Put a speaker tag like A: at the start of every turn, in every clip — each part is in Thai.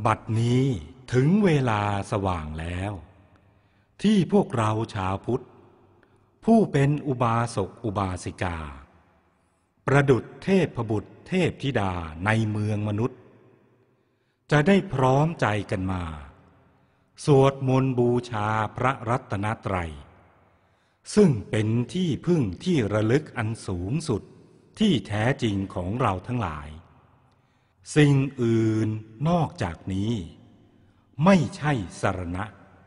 A: บัดนี้ถึงเวลาสว่างแล้วที่พวกเราชาวพุทธผู้เป็นอุบาสกอุบาสิกาประดุจเทพบุตรเทพธิดาในเมืองมนุษย์จะได้พร้อมใจกันมาสวดมนต์บูชาพระรัตนตรัยซึ่งเป็นที่พึ่งที่ระลึกอันสูงสุดที่แท้จริงของเราทั้งหลายสิ่งอื่นนอกจากนี้ไม่ใช่สรณะ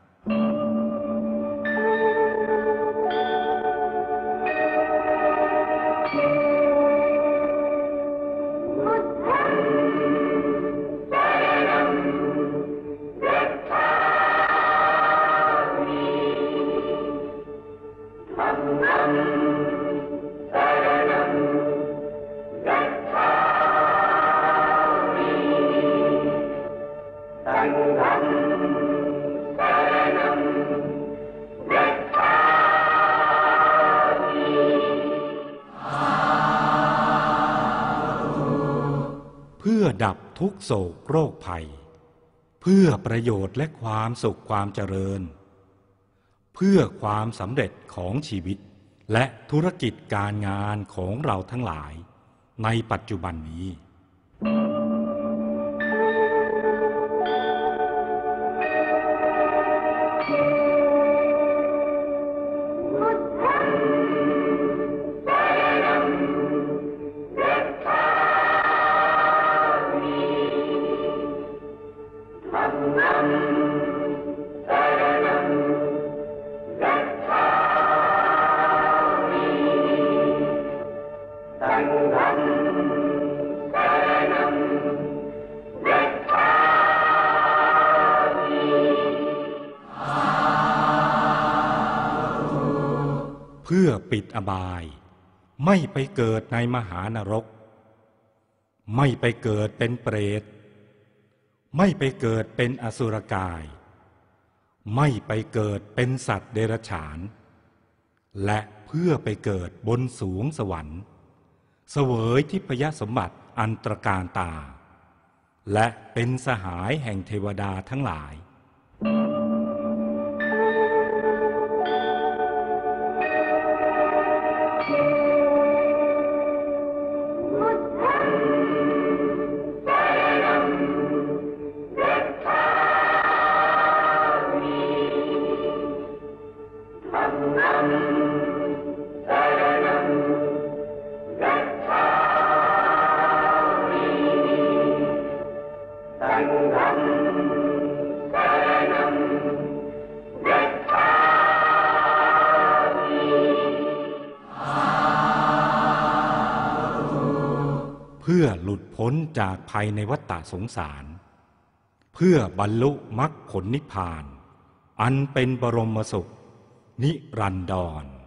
A: เพื่อดับทุกโศกโรคภัยเพื่อประโยชน์และความสุขความเจริญเพื่อความสำเร็จของชีวิตและธุรกิจการงานของเราทั้งหลายในปัจจุบันนี้เพื่อปิดอบายไม่ไปเกิดในมหานรกไม่ไปเกิดเป็นเปรตไม่ไปเกิดเป็นอสุรกายไม่ไปเกิดเป็นสัตว์เดรัจฉานและเพื่อไปเกิดบนสูงสวรรค์เสวยทิพยสมบัติอันตรการตาและเป็นสหายแห่งเทวดาทั้งหลายเพื่อหลุดพ้นจากภัยในวัฏฏะสงสารเพื่อบรรลุมรรคผลนิพพานอันเป็นบรมสุขนิรันดร